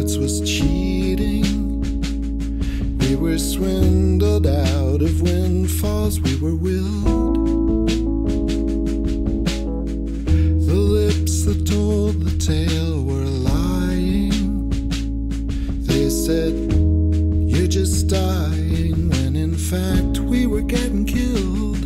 odds was cheating. We were swindled out of windfalls, we were willed. The lips that told the tale were lying. They said, you're just dying, when in fact we were getting killed.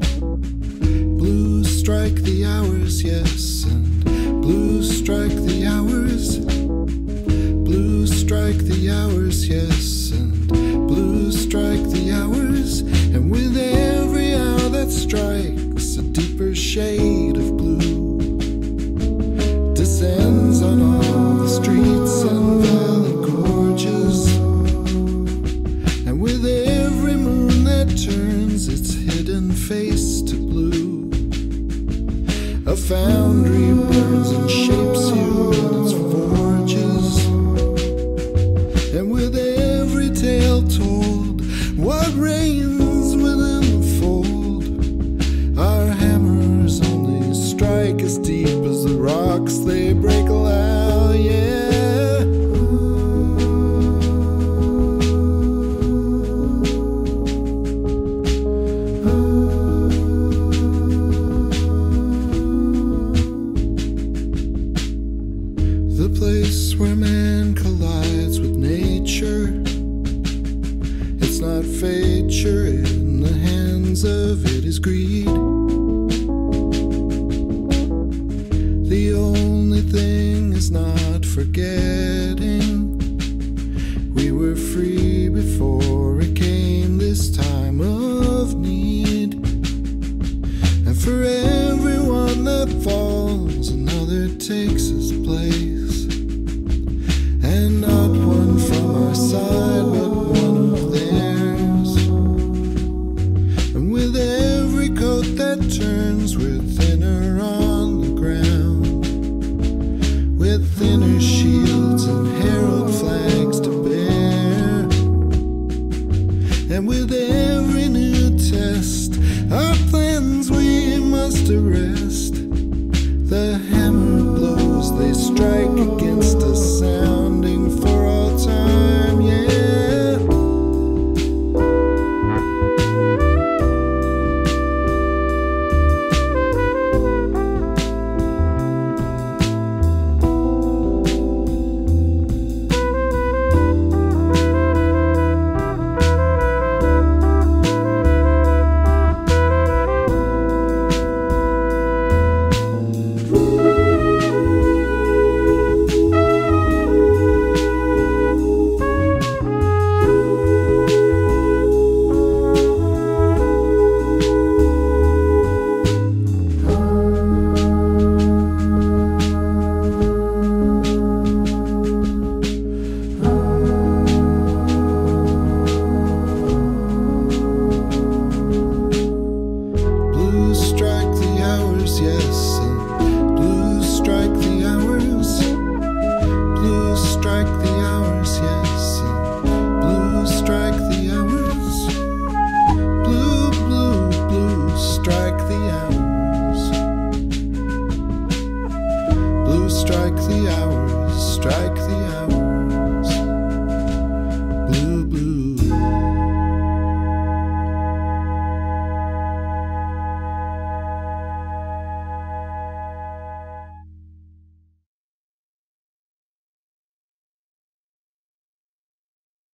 Blue strike the hours, yes, and blue strike the hours. Blue strike the hours, yes, and blue strike the hours. And with every hour that strikes, a deeper shade of blue descends on all the streets and valley gorges. And with every moon that turns its hidden face to blue, a foundry burns and shapes you in its forges. And with every tale told, what reigns within the fold, our hammers only strike as deep as the rocks they break allow, yeah. The place where man collides with nature, it's not fature, in the hands of it is greed. The only thing is not forgetting, we were free before it came this time of need. And for everyone that falls, another takes his place. And not one from our side, but one of theirs. And with every coat that turns, we're thinner on the ground, with thinner shields and herald flags to bear. And with every new test, our plans we must arrest. The hammer blows, they strike against us, sounding for all time, yeah. Yes, and blue strike the hours. Blue strike the hours, yes, and blue strike the hours. Blue, blue, blue strike the hours. Blue strike the hours, strike the hours.